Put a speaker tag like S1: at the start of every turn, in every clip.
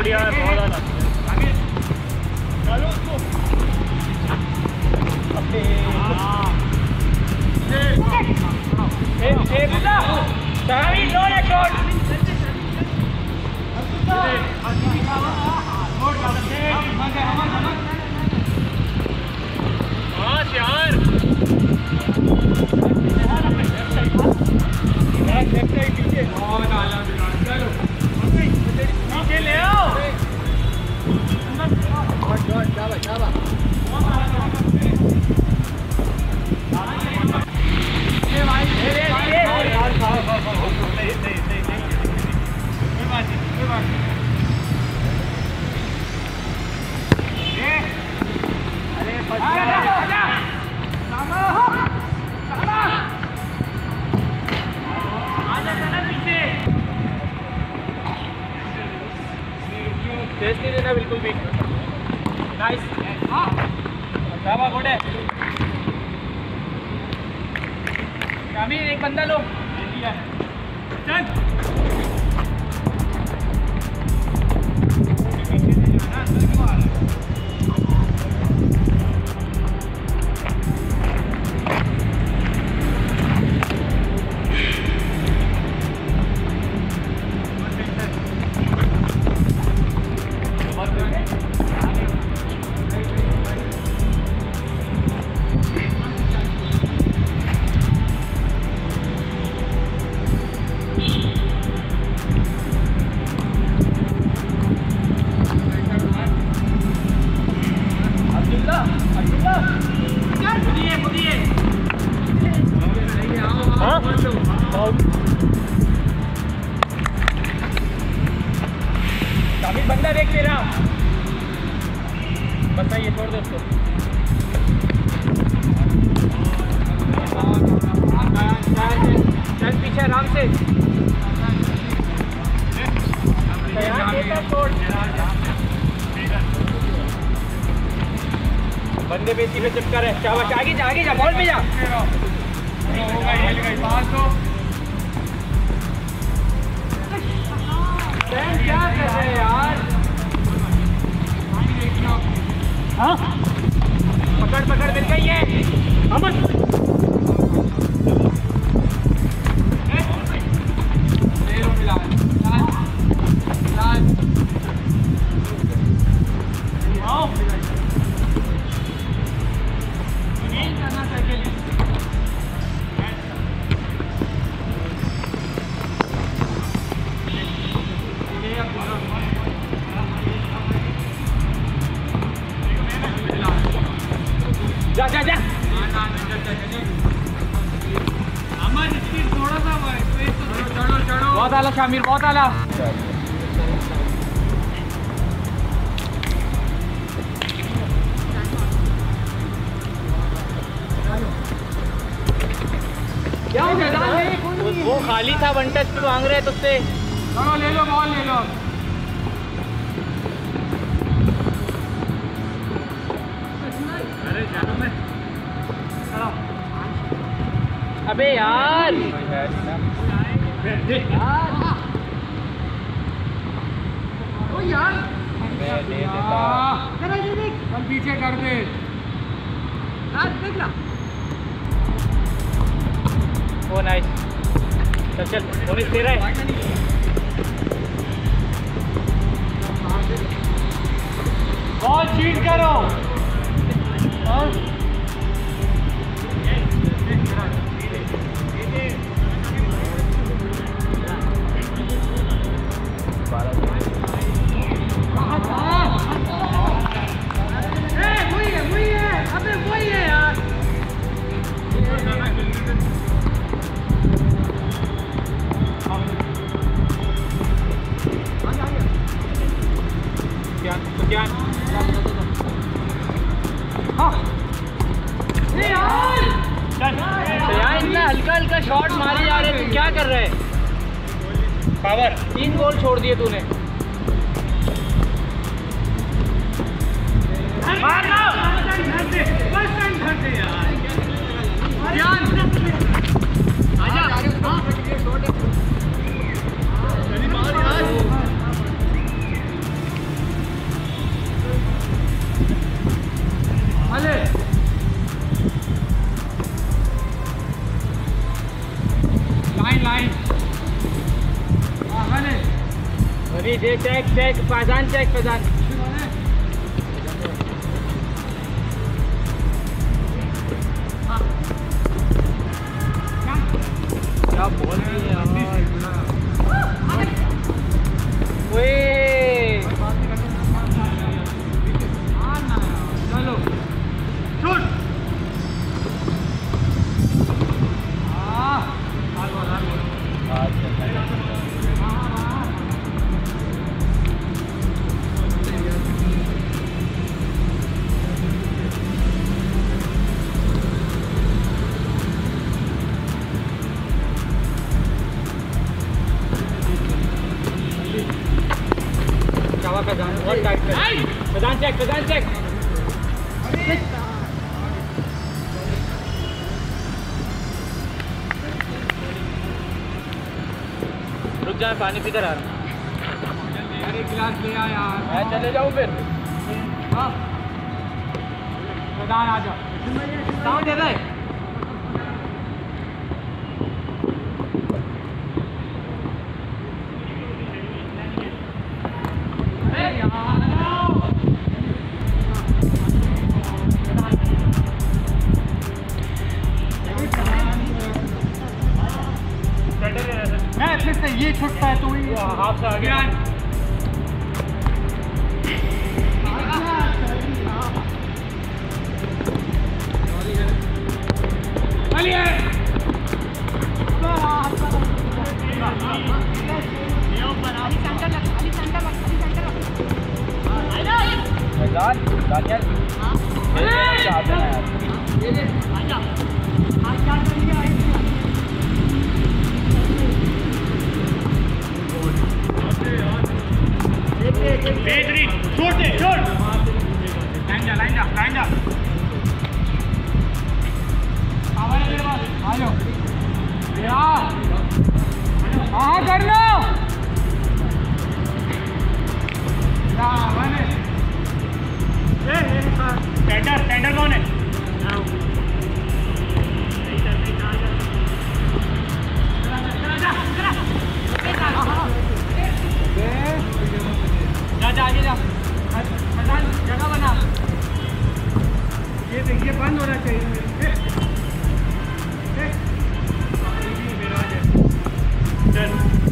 S1: बढ़िया है, बहुत ज़्यादा। चलो उसको।
S2: टेस्ट नहीं देना बिल्कुल भी। नाइस। शाबाश गोटे। शामिल एक बंदा लो। चल। शामिल बंदा देख तेरा। बताइए छोड़ दो उसको। चल पीछे आराम से। बंदे बेची पे चिपका रहे। शाबाश आगे जा बॉल पे जा। क्या कर रहे हैं यार? हाँ? पकड़ मिल गई है। अमन जा अमन स्पीड थोड़ा सा चढ़ो बहुत आला शामिल बहुत आला। क्या हो गया? वो खाली था, वन टच पे मांग रहे हैं तुझसे। चलो ले लो बॉल ले लो। अबे यार ओ यार चल पीछे कर दे। ओ नाइस। चल मोनिश तेरा है। बॉल चीट करो। हल्का हल्का शॉट मारे जा रहे, तू क्या कर रहे हैं? पावर 3 गोल छोड़ दिए तूने। ये चेक फैजान चेक फैजान। क्या बॉल है यार। चलो शूट। फैजान चेक रुक जाए, पानी पीकर आ रहा हूँ।
S1: एक गिलास ले आ यार।
S2: मैं चले जाऊँ फिर।
S1: हाँ फैजान आ जाओ।
S2: साउंड दे रहे।
S1: फिर से ये छुटता है तो ही
S2: हाफ से आगे। बेहतरीन शॉट दे, शॉट लाइन जा आवाज मेरे पास आ जाओ यार। हाँ करना टेंडर कौन है? आगे जा फैजान, जगह बना। ये देखिए बंद होना चाहिए। चल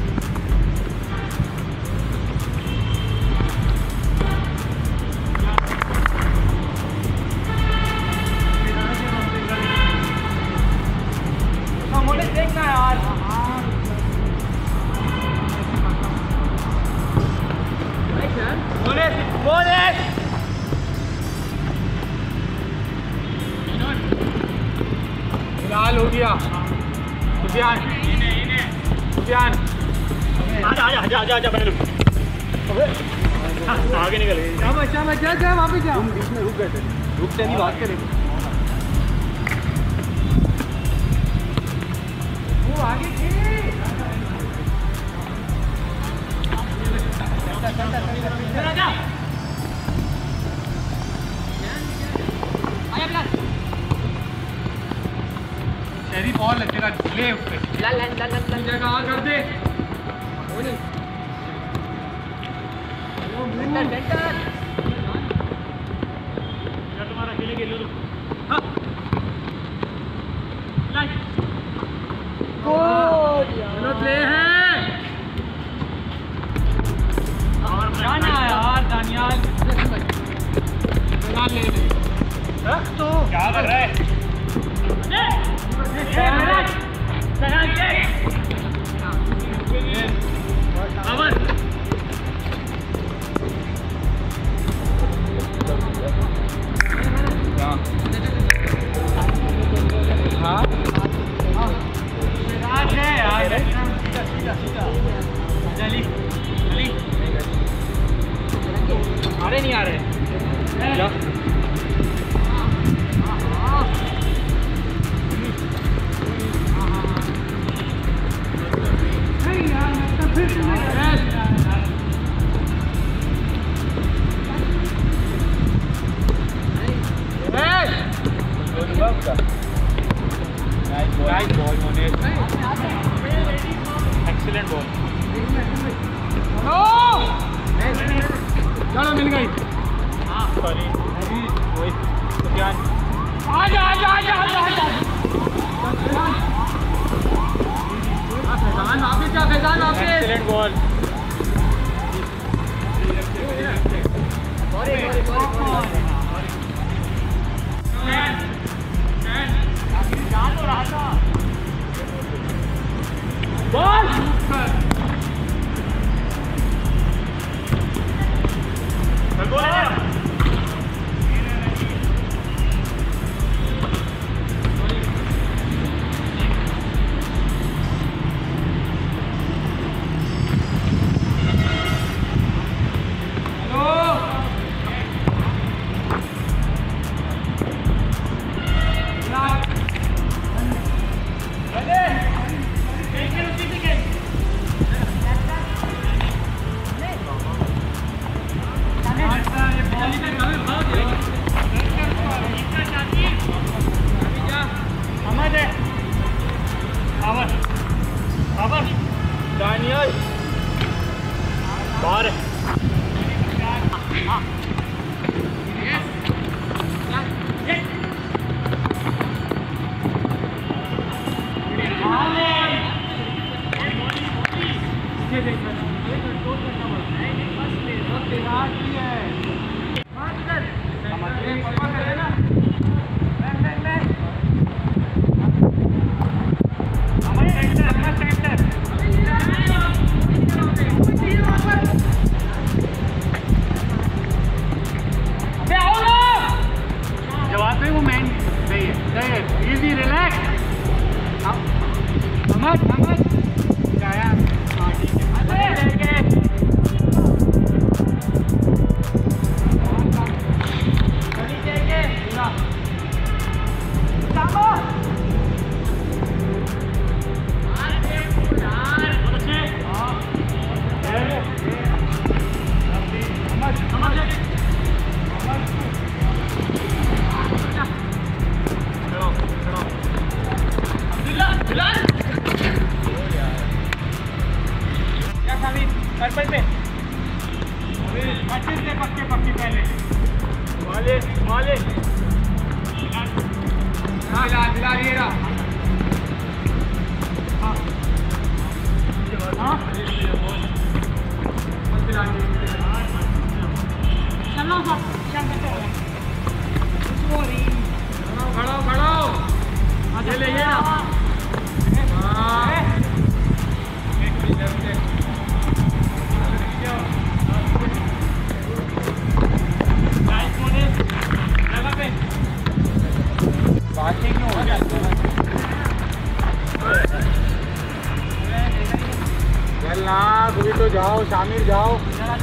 S2: मोटे देखना यार। लाल हो गया। सुफियान आजा बैठ। आगे निकल गए। जा वहाँ पे जा। बीच में रुक गए थे, रुकते नहीं, बात करेंगे। वो आगे थे। शहरी बॉल है तेरा, ले उस पे जगह कर दे। तुम्हारा खेले के लिए प्ले है यार। दानियाल ले तो क्या कर रहा है? अरे नहीं आ रहे। Nice ball, Monet. Excellent ball. No!
S1: Sorry Rohit Sufiyan
S2: आजा आजा आजा आजा आजा फैजान वापस जा फैजान वापस
S1: एक्सीलेंट बॉल
S2: बॉल
S1: दानियल बाहर
S2: Easy, relax. Ahmad, Ahmad. क्या यार? हाँ ठीक है.
S1: पर्पल पे
S2: अच्छे से पक्के पक्के पहले
S1: माले माले
S2: दिला दिला ये रहा हाँ हाँ दिला चलो सब सॉरी खड़ो खड़ो ये ले ये
S1: चलना कभी तो जाओ शामिर जाओ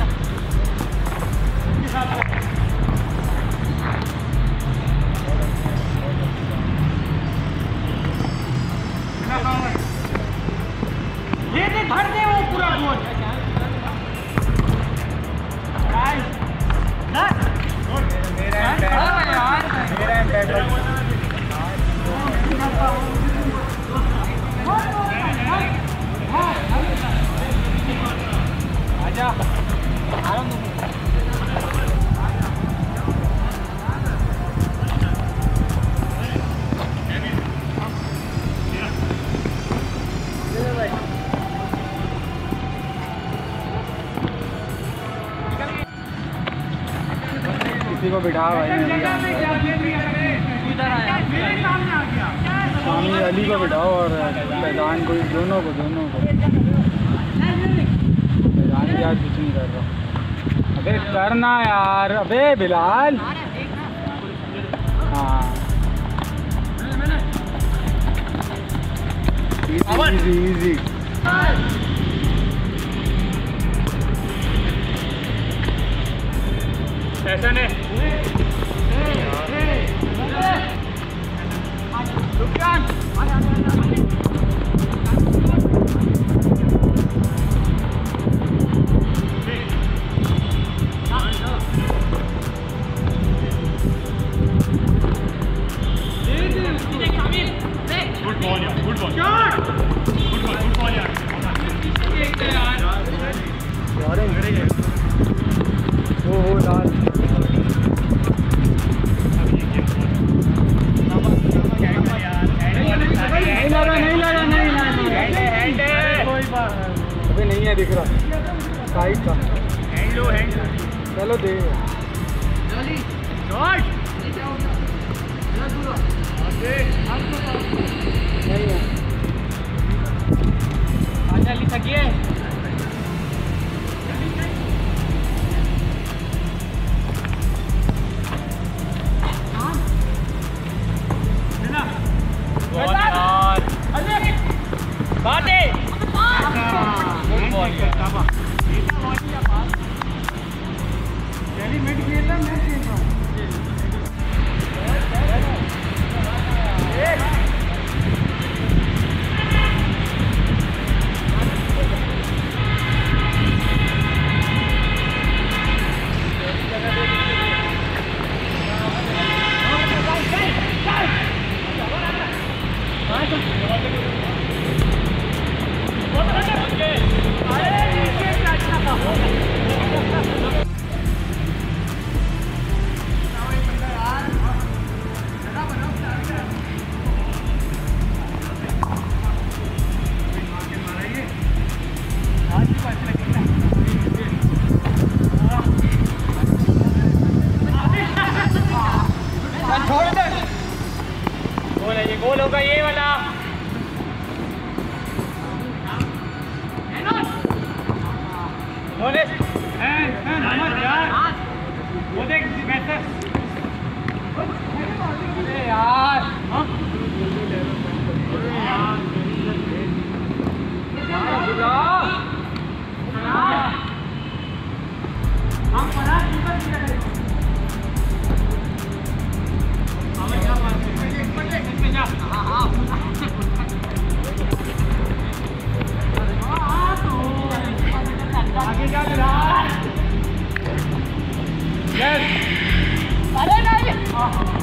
S2: ये दे धर दे वो पूरा गोल
S1: आजा किसी को बिठा भाई स्वामी अली को बिठाओ और फैजान को दोनों को फैजान भी आज कुछ नहीं कर रहा अबे करना यार अबे बिलाल हाँ इजी इजी
S2: ऐसा नहीं गुड बॉल यार गुड बॉल यार
S1: ओ लाल चलो दे
S2: जल्दी थकिए छोड़ दे। गोल है ये, गोल होगा ये वाला। वो देख वैसे यार अरे नहीं